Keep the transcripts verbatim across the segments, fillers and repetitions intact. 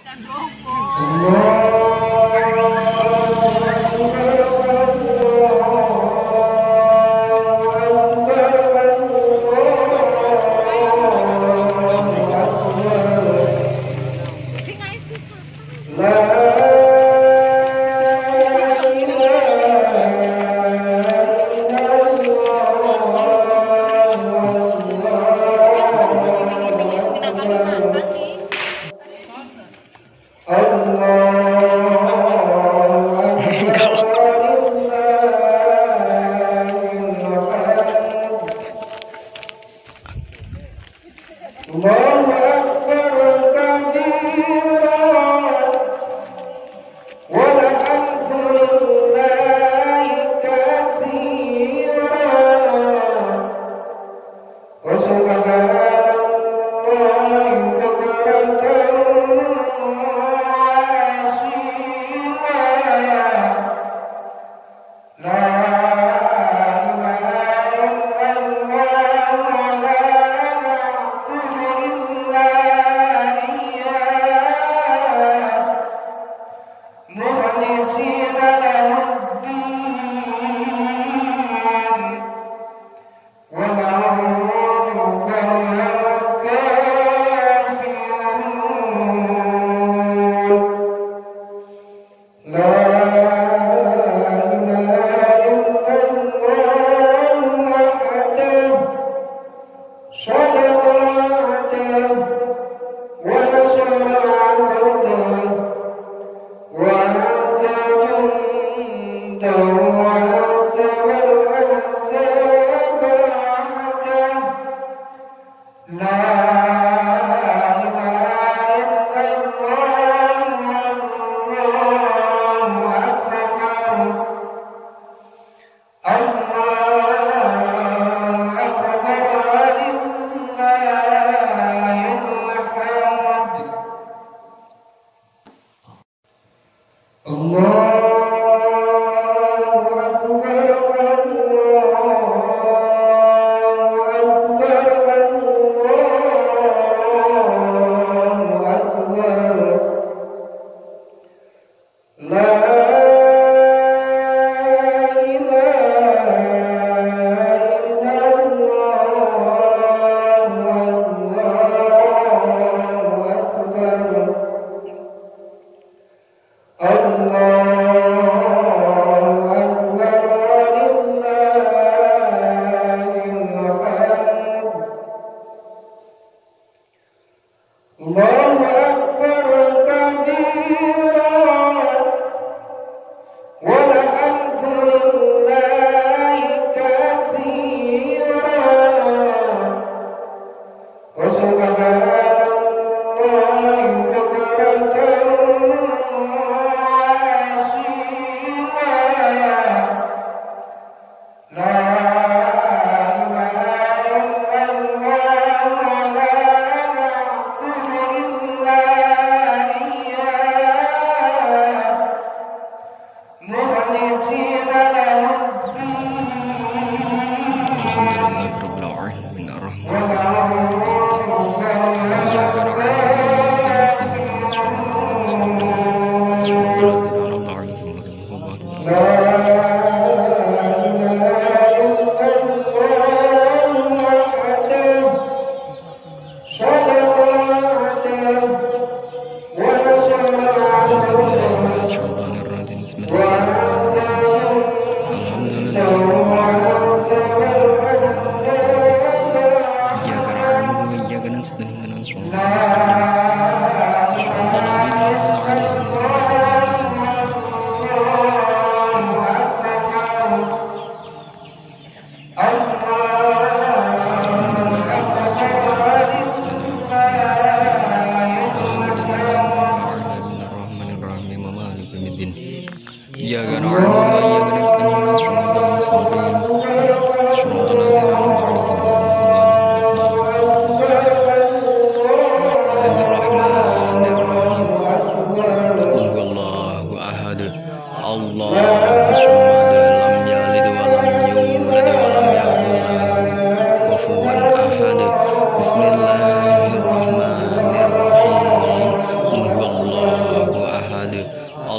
Bismillahirrahmanirrahim.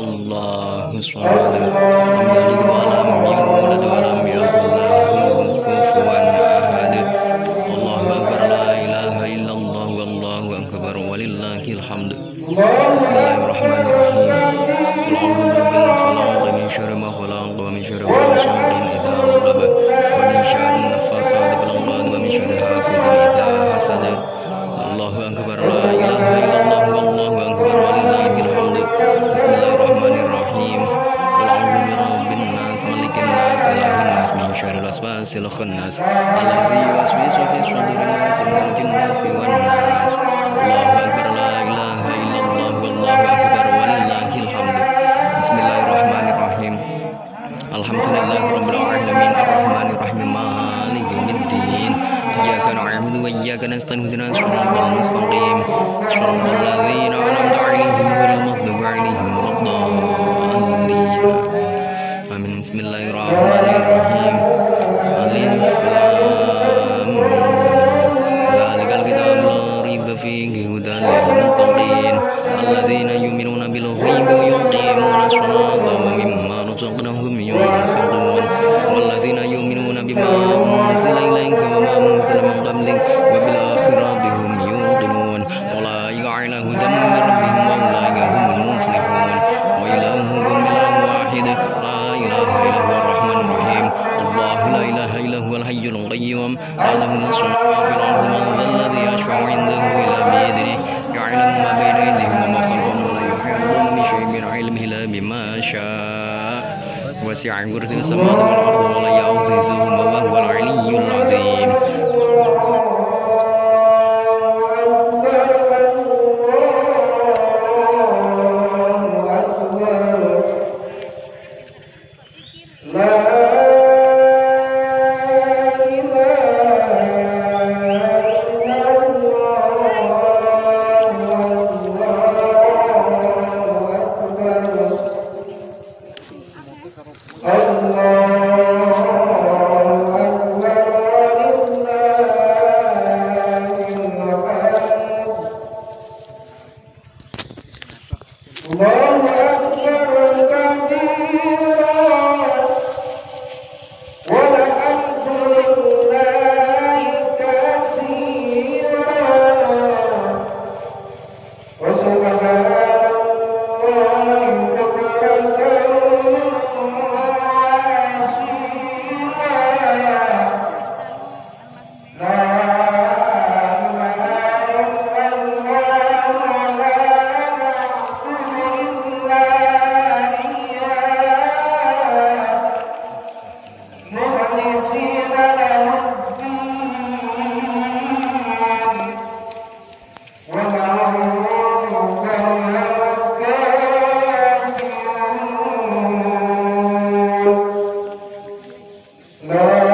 Allahu shomad, lam yalid wa lam yulad wa lam yakul lahu kufuwan ahad. Allahu akbar, la ilaha illallah, wallahu akbar, walillahil hamd. Bismillahirrahmanirrahim. Qul a'udzu birabbil falaq, min syarri ma khalaq, wa min syarri ghasiqin idza waqab, wa min syarri naffasati fil 'uqad, wa min syarri hasidin idza hasad. Allahu akbar, la ilaha illallah, wallahu akbar, walillahil hamd. Bismillahirrahmanirrahim. Qul a'udzu birabbin nas, malikin nas, ilahin nas, min syarril waswasil khannas, alladzi yuwaswisu fi sudurin nas, minal jinnati wan nas. Allahu akbar, la ilaha illallah, wallahu akbar, walillahil hamd. Bismillahirrahmanirrahim. Alhamdulillahirabbil alamin, arrahmanir rahim, maliki yaumiddin. Iyyaka na'budu wa iyyaka nasta'in, ihdinas siratal mustaqim, siratal ladzina an'amta 'alaihim ghairil maghdubi alaihim waladdallin. Amin. Bismillahirrahmanirrahim. Alif lam mim. Dzalikal kitabu la raiba fihi hudan lil muttaqin, alladzina yu'minuna bil ghaibi wa yuqimuna as-salata wa mimma razaqnahum yunfiqun, walladzina yu'minuna bima unzila ilayka wa ma unzila min qablik wa bil akhirati hum yuqinun. Ulaika 'ala hudan min rabbihim wa ulaika humul muflihun. Wa ilahukum ilahun wahid, la ilaha illa huwar rahmanur rahim. Allahu la ilaha illa huwal hayyul qayyum, la ta'khudhuhu sinatun fil ardi, man dzalladzi yashfa'u 'indahu illa bi'idhnihi, ya'lamu ma bayna aydihim wa ma khalfahum, wa la yuhituna bi shay'in min 'ilmihi illa bima sha'a. Wasi'a kursiyuhu samawati wal arda wa la ya'uduhu hifdhuhuma wa huwal 'aliyyul 'azim. La